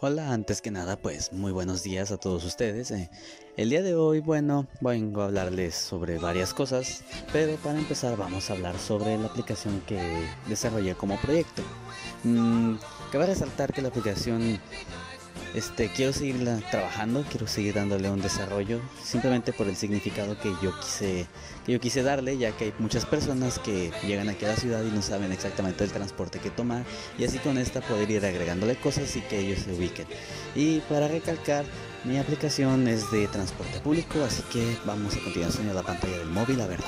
Hola, antes que nada, pues muy buenos días a todos ustedes. El día de hoy, bueno, vengo a hablarles sobre varias cosas, pero para empezar vamos a hablar sobre la aplicación que desarrollé como proyecto. Mm, Cabe resaltar que la aplicación quiero seguirla trabajando, quiero seguir dándole un desarrollo, simplemente por el significado que yo quise darle, ya que hay muchas personas que llegan aquí a la ciudad y no saben exactamente el transporte que tomar, y así con esta poder ir agregándole cosas y que ellos se ubiquen. Y para recalcar, mi aplicación es de transporte público, así que vamos a continuación a la pantalla del móvil a verla.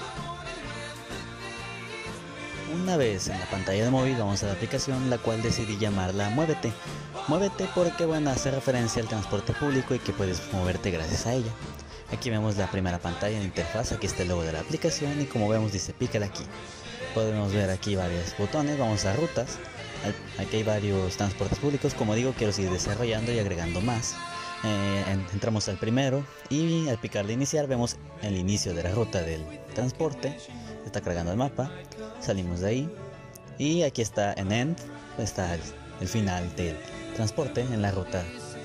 Una vez en la pantalla de móvil vamos a la aplicación, la cual decidí llamarla Muévete. Muévete porque bueno, hace referencia al transporte público y que puedes moverte gracias a ella. Aquí vemos la primera pantalla en interfaz, aquí está el logo de la aplicación y como vemos dice pícala aquí. Podemos ver aquí varios botones, vamos a rutas. Aquí hay varios transportes públicos, como digo quiero seguir desarrollando y agregando más. Entramos al primero y al picarle iniciar vemos el inicio de la ruta del transporte. Está cargando el mapa, salimos de ahí y aquí está en End, está el final del transporte en la ruta.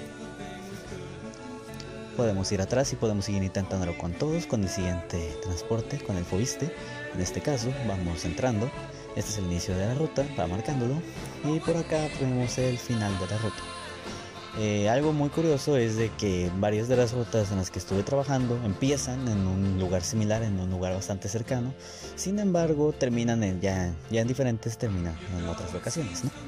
Podemos ir atrás y podemos seguir intentándolo con todos, con el siguiente transporte, con el Fobiste. En este caso vamos entrando, este es el inicio de la ruta, va marcándolo y por acá vemos el final de la ruta. Algo muy curioso es de que varias de las rutas en las que estuve trabajando empiezan en un lugar similar, en un lugar bastante cercano, sin embargo terminan ya en diferentes, terminan en otras locaciones, ¿no?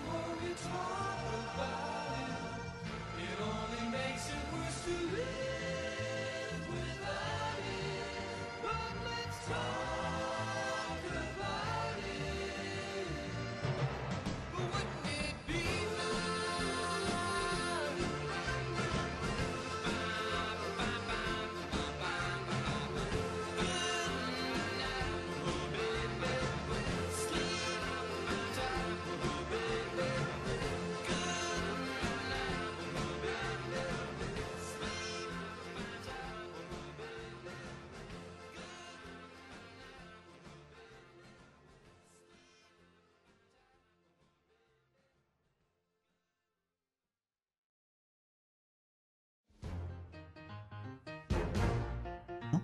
¿No?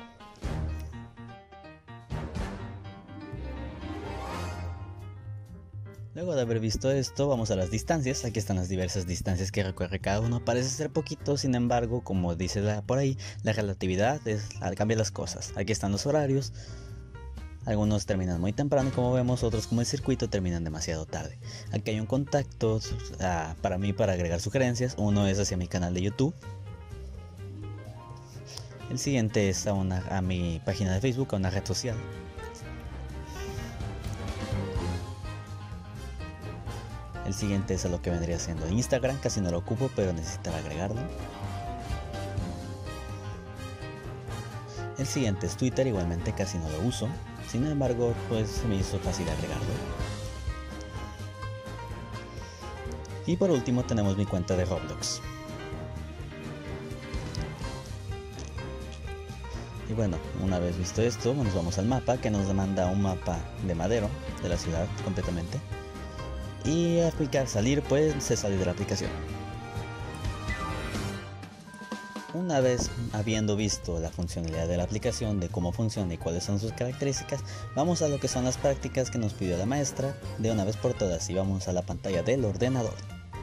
Luego de haber visto esto, vamos a las distancias. Aquí están las diversas distancias que recorre cada uno. Parece ser poquito, sin embargo, como dice por ahí, la relatividad cambia las cosas. Aquí están los horarios. Algunos terminan muy temprano, como vemos, otros como el circuito terminan demasiado tarde. Aquí hay un contacto para mí para agregar sugerencias. Uno es hacia mi canal de YouTube. El siguiente es a mi página de Facebook, a una red social. El siguiente es a lo que vendría siendo Instagram, casi no lo ocupo, pero necesitaba agregarlo. El siguiente es Twitter, igualmente casi no lo uso. Sin embargo, pues se me hizo fácil agregarlo. Y por último tenemos mi cuenta de Roblox. Y bueno, una vez visto esto, nos vamos al mapa, que nos demanda un mapa de Madero, de la ciudad completamente. Y al clicar salir, pues se sale de la aplicación. Una vez habiendo visto la funcionalidad de la aplicación, de cómo funciona y cuáles son sus características, vamos a lo que son las prácticas que nos pidió la maestra de una vez por todas y vamos a la pantalla del ordenador.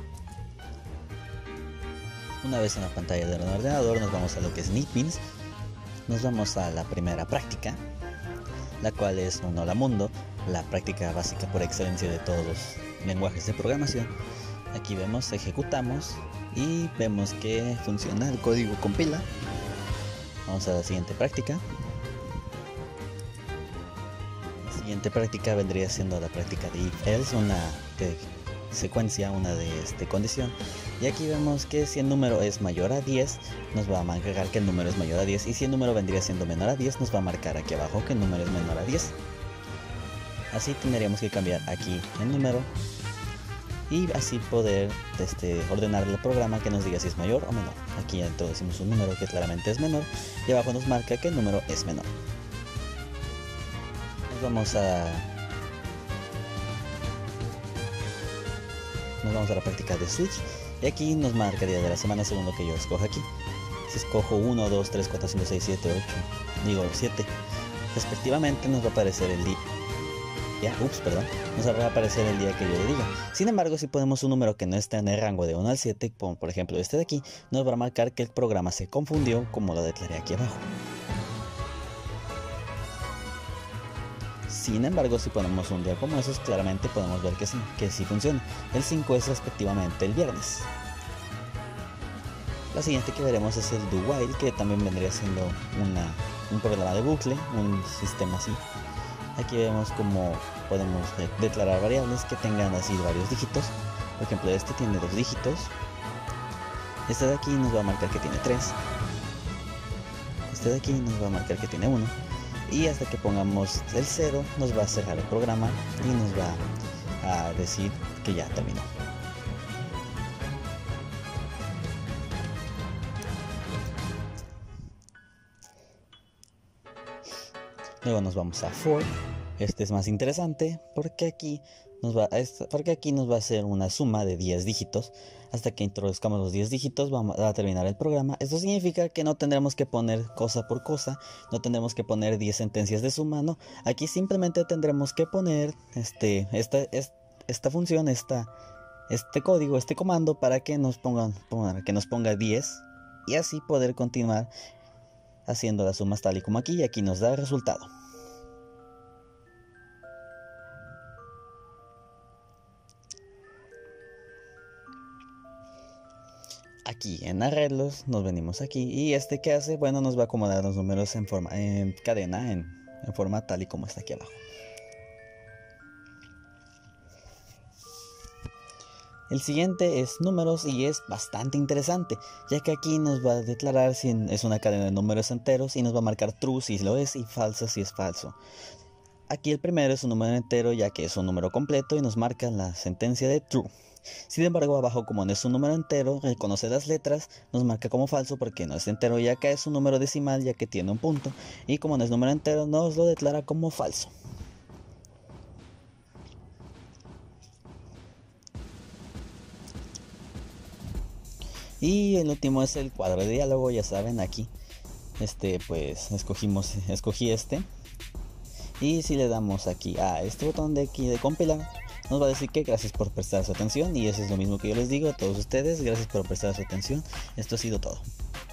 Una vez en la pantalla del ordenador nos vamos a lo que es Nipins, nos vamos a la primera práctica, la cual es un Hola Mundo, la práctica básica por excelencia de todos los lenguajes de programación. Aquí vemos, ejecutamos y vemos que funciona, el código compila. Vamos a la siguiente práctica. La siguiente práctica vendría siendo la práctica de if else, una de secuencia, una de condición. Y aquí vemos que si el número es mayor a 10, nos va a marcar que el número es mayor a 10. Y si el número vendría siendo menor a 10, nos va a marcar aquí abajo que el número es menor a 10. Así tendríamos que cambiar aquí el número y así poder ordenar el programa que nos diga si es mayor o menor. Aquí introducimos un número que claramente es menor y abajo nos marca que el número es menor. Nos vamos a la práctica de switch Y aquí nos marca día de la semana según lo que yo escoja aquí. Si escojo 1, 2, 3, 4, 5, 6, 7, 8, 7 respectivamente, nos va a aparecer el día. Nos va a aparecer el día que yo le diga. Sin embargo, si ponemos un número que no está en el rango de 1 al 7, como por ejemplo este de aquí, nos va a marcar que el programa se confundió, como lo declaré aquí abajo. Sin embargo, si ponemos un día como esos, claramente podemos ver que sí funciona. El 5 es respectivamente el viernes. La siguiente que veremos es el do while, que también vendría siendo un programa de bucle, un sistema así. Aquí vemos cómo podemos declarar variables que tengan así varios dígitos. Por ejemplo, este tiene 2 dígitos. Este de aquí nos va a marcar que tiene 3. Este de aquí nos va a marcar que tiene 1. Y hasta que pongamos el 0 nos va a cerrar el programa y nos va a decir que ya terminó. Luego nos vamos a for. Este es más interesante porque aquí nos va a hacer una suma de 10 dígitos. Hasta que introduzcamos los 10 dígitos vamos a terminar el programa. Esto significa que no tendremos que poner cosa por cosa, no tendremos que poner 10 sentencias de suma, no. Aquí simplemente tendremos que poner esta función, este código, este comando para que nos ponga 10 y así poder continuar haciendo las sumas tal y como aquí, y aquí nos da el resultado. Aquí en arreglos nos venimos aquí y ¿qué hace? Bueno, nos va a acomodar los números en cadena, en forma tal y como está aquí abajo. El siguiente es números y es bastante interesante, ya que aquí nos va a declarar si es una cadena de números enteros y nos va a marcar true si lo es y falso si es falso. Aquí el primero es un número entero, ya que es un número completo y nos marca la sentencia de true. Sin embargo, abajo, como no es un número entero, reconoce las letras, nos marca como falso porque no es entero, ya que es un número decimal, ya que tiene un punto, y como no es número entero, nos lo declara como falso. Y el último es el cuadro de diálogo, ya saben, aquí pues escogí este. Y si le damos aquí a este botón de aquí de compilar, nos va a decir que gracias por prestar su atención, y eso es lo mismo que yo les digo a todos ustedes, gracias por prestar su atención. Esto ha sido todo.